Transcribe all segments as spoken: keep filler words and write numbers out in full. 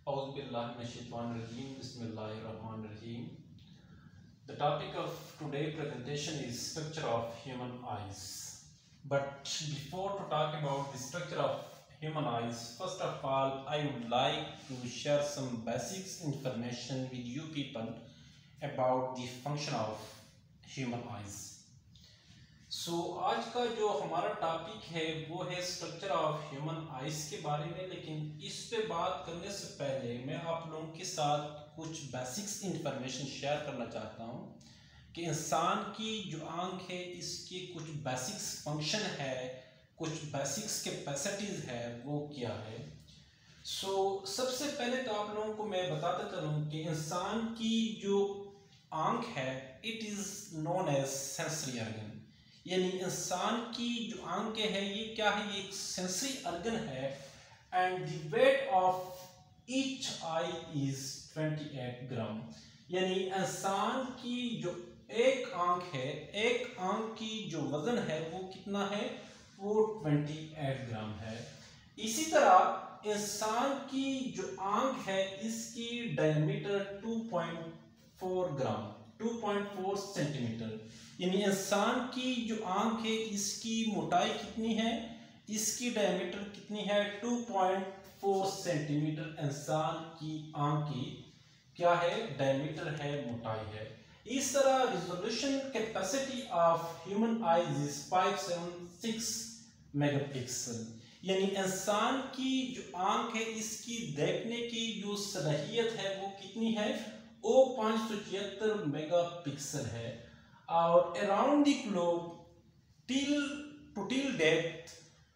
Auzubillahiminash-shaytanir-rajeem. Bismillahir-rahmanir-rahim. The topic of today's presentation is structure of human eyes. But before to talk about the structure of human eyes, first of all, I would like to share some basics information with you people about the function of human eyes. So so, आज का जो हमारा topic है वो है structure of human eyes के बारे में, लेकिन इस पे बात करने से पहले मैं आप लोगों के साथ कुछ बेसिक्स इंफॉर्मेशन शेयर करना चाहता हूँ कि इंसान की जो आंख है इसके कुछ बेसिक्स फंक्शन है, कुछ बेसिक्स कैपेसिटीज है, वो क्या है। सो so, सबसे पहले तो आप लोगों को मैं बताता चलूँ कि इंसान की जो आंख है it is known as sensory organ, यानी इंसान की जो आंखें हैं ये क्या है, ये एक सेंसरी ऑर्गन है। And the weight of each eye is अट्ठाईस ग्राम, यानी इंसान की जो एक आंख है, एक आंख की जो वजन है वो कितना है, वो अट्ठाईस ग्राम है। इसी तरह इंसान की जो आंख है इसकी diameter two point four gram two point four centimetre, यानी इंसान की जो आंख है इसकी मोटाई कितनी है, इसकी डायमीटर कितनी है, टू पॉइंट फोर सेंटीमीटर इंसान की आंख की क्या है, डायमीटर है, मोटाई है। इस तरह resolution capacity of human eyes is five seven six megapixel, यानी इंसान की जो आंख है इसकी देखने की जो सलाहियत है वो कितनी है, वो पाँच सौ छिहत्तर मेगा पिक्सल है। और around the globe till to till date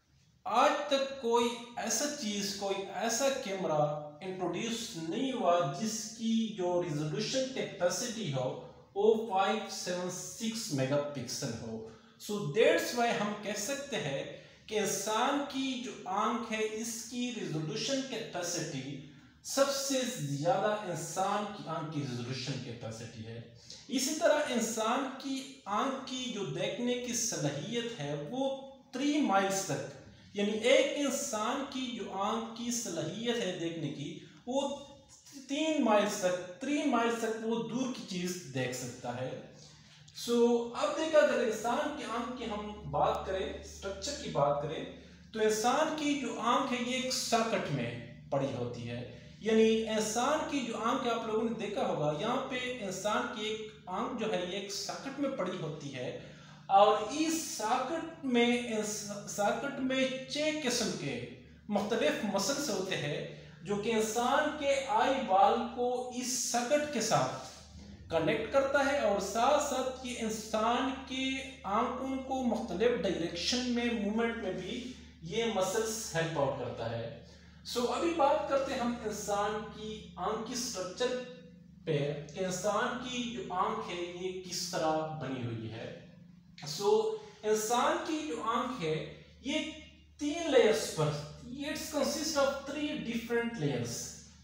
आज तक कोई ऐसा चीज, कोई ऐसा कैमरा इंट्रोड्यूस नहीं हुआ जिसकी जो रिजोल्यूशन कैपेसिटी हो वो फाइव सेवन सिक्स मेगापिक्सल हो। सो दैट्स वाई हम कह सकते हैं कि इंसान की जो आंख है इसकी रिजोल्यूशन कैपेसिटी सबसे ज्यादा इंसान की आंख की रिजोल्यूशन कैपेसिटी है। इसी तरह इंसान की आंख की जो देखने की सलाहियत है वो थ्री माइल्स तक, यानी एक इंसान की जो आंख की सलाहियत है देखने की वो तीन माइल्स तक थ्री माइल्स तक वो दूर की चीज देख सकता है। सो so, अब देखा अगर इंसान की आंख की हम बात करें, स्ट्रक्चर की बात करें, तो इंसान की जो आंख है ये एक सॉकेट में पड़ी होती है, यानी इंसान की जो आंख आप लोगों ने देखा होगा यहाँ पे इंसान की एक आंख जो है ये एक सॉकेट में पड़ी होती है, और इस सॉकेट में सॉकेट में छह किस्म के मुख्तलिफ मसल्स होते हैं जो कि इंसान के आई बाल को इस सॉकेट के साथ कनेक्ट करता है, और साथ साथ ये इंसान के आंखों को मुख्तलिफ डायरेक्शन में मूवमेंट में भी ये मसल्स हेल्प आउट करता है। सो so, अभी बात करते हैं हम इंसान की आंख की स्ट्रक्चर पे कि इंसान की जो आंख है ये किस तरह बनी हुई है। सो so, इंसान की जो आंख है ये तीन लेयर्स पर, it's consist of three different layers.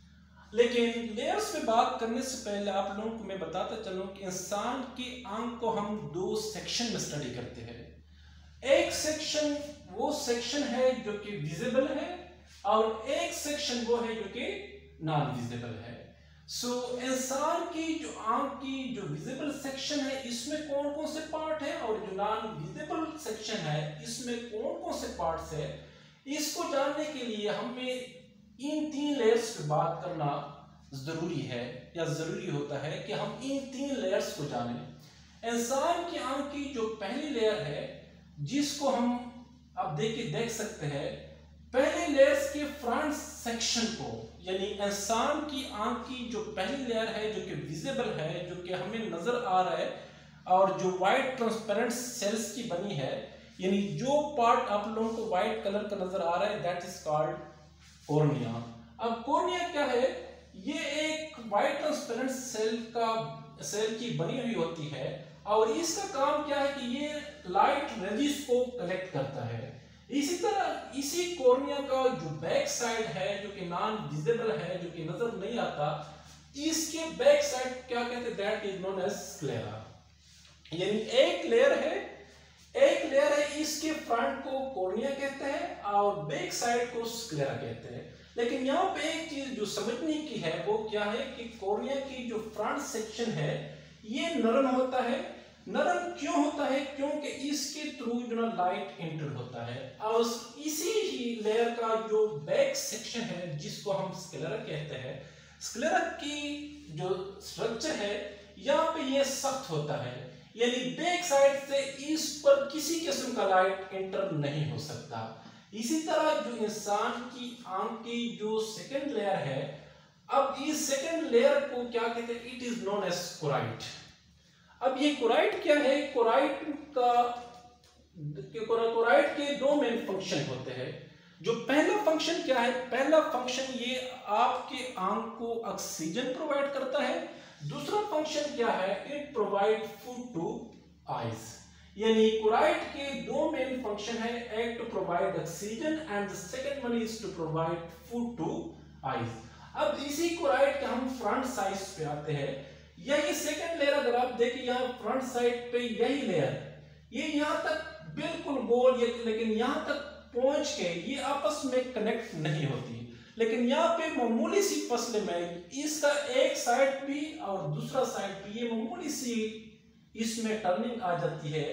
लेकिन लेयर्स पे बात करने से पहले आप लोगों को मैं बताता चलूं कि इंसान की आंख को हम दो सेक्शन में स्टडी करते हैं। एक सेक्शन वो सेक्शन है जो कि विजिबल है, और एक सेक्शन वो है जो कि नॉन विजिबल है। सो so, इंसान की जो आंख की जो विजिबल सेक्शन है इसमें कौन कौन से पार्ट है, और जो नॉन विजिबल सेक्शन है इसमें कौन कौन से पार्ट्स है, इसको जानने के लिए हमें इन तीन लेयर्स पे बात करना जरूरी है, या जरूरी होता है कि हम इन तीन लेयर्स को जानें। इंसान की आंख की जो पहली लेयर है जिसको हम अब देख के देख सकते हैं, पहले लेयर्स के फ्रंट सेक्शन को, यानी इंसान की आंख की जो पहली लेयर है जो कि विजिबल है, जो कि हमें नजर आ रहा है, और जो वाइट ट्रांसपेरेंट सेल्स की बनी है, यानी जो पार्ट आप लोगों को वाइट कलर का नजर आ रहा है दैट इज कॉल्ड कॉर्निया। अब कॉर्निया क्या है, ये एक वाइट ट्रांसपेरेंट सेल का सेल की बनी हुई होती है, और इसका काम क्या है कि ये लाइट रेजिस को कलेक्ट करता है। इसी तरह इसी कॉर्निया का जो बैक साइड है जो कि नॉन विजिबल है, जो कि नजर नहीं आता, इसके बैक साइड क्या कहते हैं, that is known as sclera. यानी एक लेयर है, एक लेयर है, इसके फ्रंट को कॉर्निया कहते हैं और बैक साइड को स्क्लेरा कहते हैं। लेकिन यहाँ पे एक चीज जो समझने की है वो क्या है कि कॉर्निया की जो फ्रंट सेक्शन है ये नरम होता है। नरम क्यों होता है? क्योंकि इसके थ्रू जो ना लाइट एंटर होता है। और इसी ही लेयर का जो बैक सेक्शन है जिसको हम स्क्लेरा कहते हैं, स्क्लेरा की जो स्ट्रक्चर है यहाँ पे ये सख्त होता है, यानी बैक साइड से इस पर किसी किस्म का लाइट एंटर नहीं हो सकता। इसी तरह जो इंसान की आंख की जो सेकंड लेयर है, अब इस सेकंड लेयर को क्या कहते हैं? It is known as choroid. अब ये कोराइट क्या है? कोराइट का कोराइट के दो मेन फंक्शन होते हैं। जो पहला फंक्शन क्या है? पहला फंक्शन ये आपके आंख को ऑक्सीजन प्रोवाइड करता है। दूसरा फंक्शन क्या है? It provide food to eyes. यानी कोराइट के दो मेन फंक्शन है, एक to provide oxygen and the second one is to provide food to eyes. अब इसी कोराइट के हम फ्रंट साइड पे आते हैं। यही सेकंड लेयर अगर आप देखिए यहाँ फ्रंट साइड पे यही लेयर ये यहाँ तक बिल्कुल गोल, लेकिन यहाँ तक पहुंच के ये आपस में कनेक्ट नहीं होती। लेकिन यहाँ पे मामूली सी फसले में इसका एक साइड भी और दूसरा साइड भी ये मामूली सी इसमें टर्निंग आ जाती है,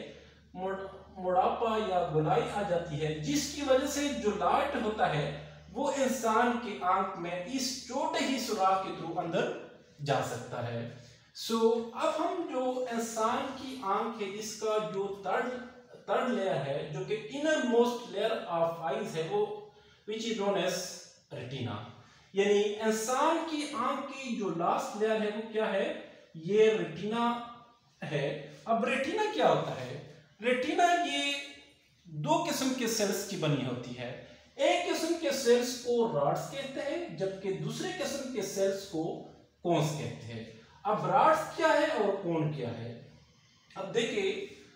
मोड़ापा या गोलाई आ जाती है, जिसकी वजह से जो लाइट होता है वो इंसान की आंख में इस छोटे ही सुराख के थ्रू अंदर जा सकता है। सो so, अब हम जो इंसान की आंख है इसका जो थर्ड थर्ड लेयर है जो कि inner most layer of eyes है वो which is known as retina. यानी इंसान की आंख की जो लास्ट लेयर है वो क्या है? ये रेटिना है। अब रेटिना क्या होता है? रेटिना ये दो किस्म के सेल्स की बनी होती है। एक किस्म के सेल्स को रॉड्स कहते हैं जबकि दूसरे किस्म के सेल्स को कोन्स कहते हैं। अब रॉड्स क्या है और कोन क्या है? अब देखिए,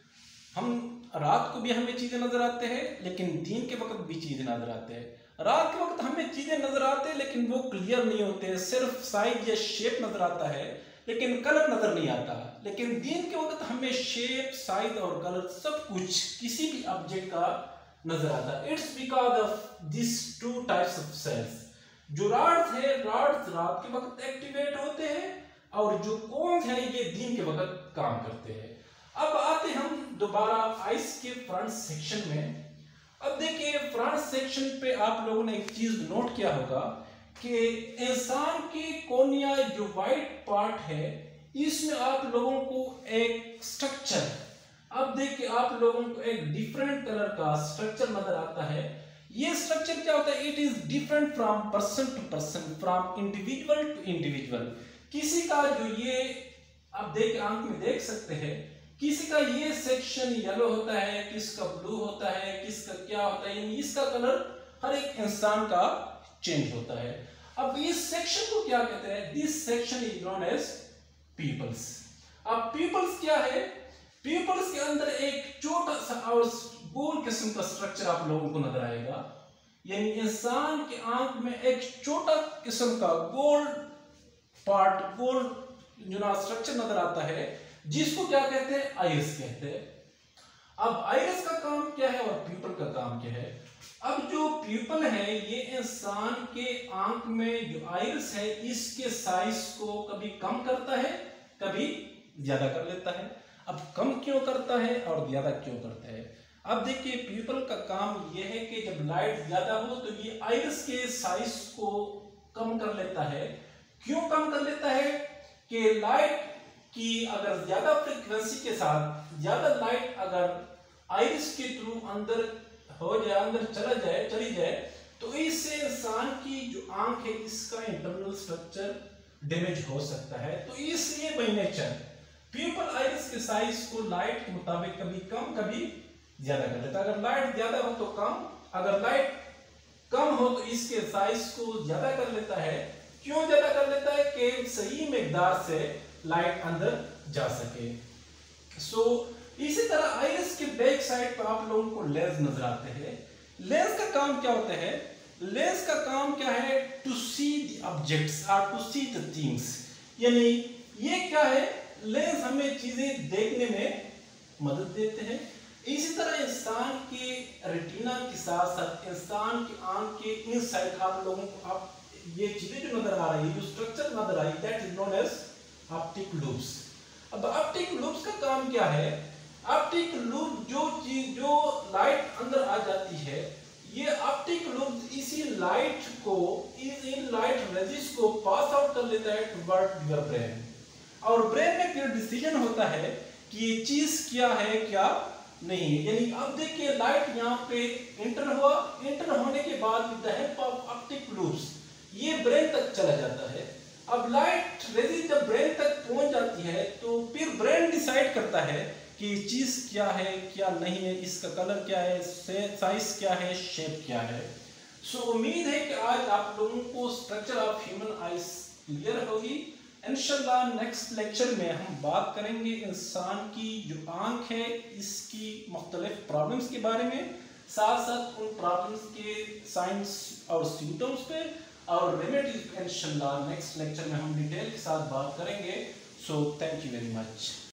हम रात को भी हमें चीजें नजर आते हैं लेकिन दिन के वक्त भी चीजें नजर आते हैं। रात के वक्त हमें चीजें नजर आते हैं लेकिन वो क्लियर नहीं होते, सिर्फ साइज या शेप नजर आता है लेकिन कलर नजर नहीं आता। लेकिन दिन के वक्त हमें शेप, साइज और कलर सब कुछ किसी भी ऑब्जेक्ट का नजर आता है। It's because of this two types of cells. जो रॉड्स है, रॉड्स रात के वक्त एक्टिवेट होते हैं और जो कोन्स है ये दिन के वक्त काम करते हैं। अब आते हम दोबारा आइस के फ्रंट सेक्शन में। अब देखिए फ्रंट सेक्शन पे आप लोगों ने एक चीज नोट किया होगा कि इंसान की कोर्निया जो वाइट पार्ट है इसमें आप लोगों को एक स्ट्रक्चर, अब देखिए आप लोगों को एक डिफरेंट कलर का स्ट्रक्चर नजर आता है। ये स्ट्रक्चर क्या होता है? It is different from person to person, from individual to individual. किसी का जो ये आप देख आंख में देख सकते हैं, किसी का ये सेक्शन येलो होता है, किसका ब्लू होता है, किसका क्या होता है, यानी इसका कलर हर एक इंसान का चेंज होता है। अब इस सेक्शन को क्या कहते हैं? This section is known as pupils. अब पीपल्स क्या है? पीपल्स के अंदर एक छोटा सा और गोल किस्म का स्ट्रक्चर आप लोगों को नजर आएगा। यानी इंसान की आंख में एक छोटा किस्म का गोल पार्ट, गोल जो ना स्ट्रक्चर नजर आता है जिसको क्या कहते हैं? आइरिस कहते हैं। अब आइरिस का काम क्या है और प्यूपल का काम क्या है? अब जो प्यूपल है ये इंसान के आंख में जो आइरिस है इसके साइज को कभी कम करता है, कभी ज्यादा कर लेता है। अब कम क्यों करता है और ज्यादा क्यों करता है? अब देखिए प्यूपल का काम यह है कि जब लाइट ज्यादा हो तो ये आइरिस के साइज को कम कर लेता है। क्यों कम कर लेता है? कि लाइट कि अगर ज्यादा फ्रीक्वेंसी के साथ ज्यादा लाइट अगर आइरिस के थ्रू अंदर हो जाए, अंदर चला जाए चली जाए तो इससे इंसान की जो आंख है इसका इंटरनल स्ट्रक्चर डैमेज हो सकता है। तो इसलिए बाय नेचर प्यूपल आइरिस के साइज को लाइट के मुताबिक कभी कम कभी ज्यादा कर देता है। अगर लाइट ज्यादा हो तो कम, अगर लाइट कम हो तो इसके साइज को ज्यादा कर लेता है। क्यों ज्यादा कर लेता है? कि सही मिकदार से लाइट अंदर जा सके। सो so, इसी तरह आइरिस के बैक साइड पर आप लोगों को लेंस नजर आते हैं। लेंस का काम क्या होता है? लेंस का काम क्या है? टू सी द ऑब्जेक्ट्स और टू सी द थिंग्स। यानी ये क्या है? लेंस हमें चीजें देखने में मदद देते हैं। इसी तरह इंसान के रेटिना के साथ साथ इंसान की आंख के इन साइड आप लोगों को आप ये चीजें जो नजर आ रही है, जो स्ट्रक्चर नजर आ रही है, that is known as optic loops. अब ऑप्टिक लूप्स का काम क्या है? ऑप्टिक लूप जो चीज जो लाइट अंदर आ जाती है, ये ऑप्टिक लूप इसी लाइट को इस इन लाइट रेजिस को पास आउट कर लेता है टुवर्ड योर ब्रेन, और ब्रेन में फिर डिसीजन होता है कि ये चीज क्या है क्या नहीं है। यानी अब देखिए लाइट यहाँ पे इंटर हुआ, इंटर होने के बाद with the help of optic loops ये ब्रेन तक चला जाता है। अब लाइट रेजिस जब ब्रेन तक पहुंच जाती है तो फिर ब्रेन डिसाइड करता है कि चीज क्या है क्या नहीं है, इसका कलर क्या है, साइज क्या है, शेप क्या है। सो so, उम्मीद है कि आज आप लोगों को structure of human eyes clear होगी। इंशाल्लाह नेक्स्ट लेक्चर में हम बात करेंगे इंसान की जो आंख है इसकी मुख्तलिफ प्रॉब्लम्स के बारे में, साथ साथ उन प्रॉब्लम्स के साइंस और सिम्टम्स पे और रेमेडीज पे इंशाल्लाह नेक्स्ट लेक्चर में हम डिटेल के साथ बात करेंगे। So thank you very much.